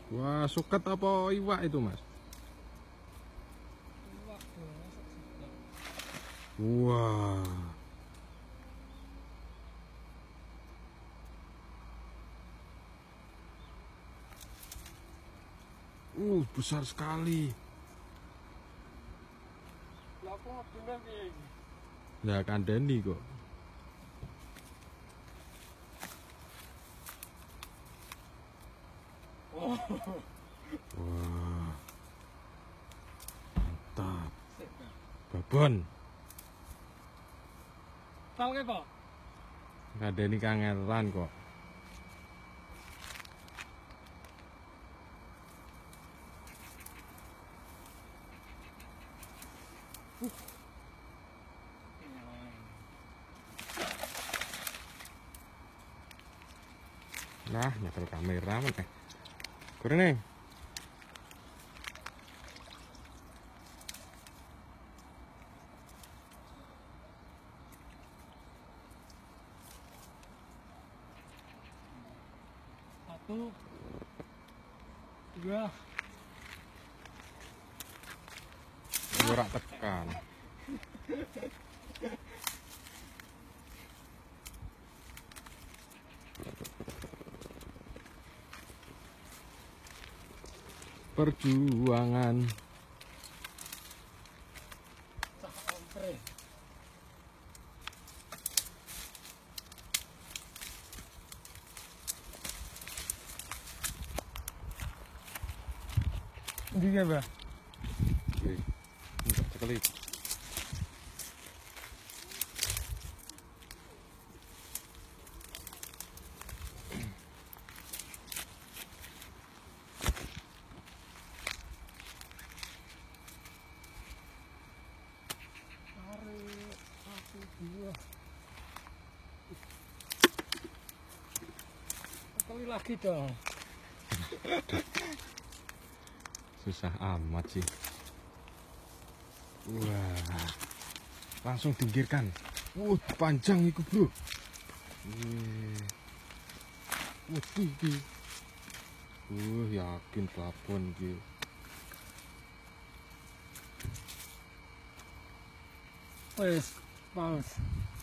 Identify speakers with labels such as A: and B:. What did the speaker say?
A: Wah, suket apa iwak itu, Mas?
B: Iwak dong, masuk suket.
A: Wah. Besar sekali.
B: Lah aku ngedune piye iki?
A: Lah kandani kok.
B: Oh.
A: Wah. Mantap.
B: Sik, Bang.
A: Babon.
B: Palke kok.
A: Kandani kangelan kok. Nah, nyetel kamera meneh. Kurene.
B: Satu, dua.
A: Ora tekan. Perjuangan.
B: Cah ompre. Ndi ya, Mbak?
A: Oke. Enggak sekali.
B: Tarik, satu, dua. Sekali lagi dong.
A: Susah amat sih. Wah. Langsung pinggirkan. Panjang itu, Bro. Waduh iki. Yakin babon iki.
B: Wes, paus.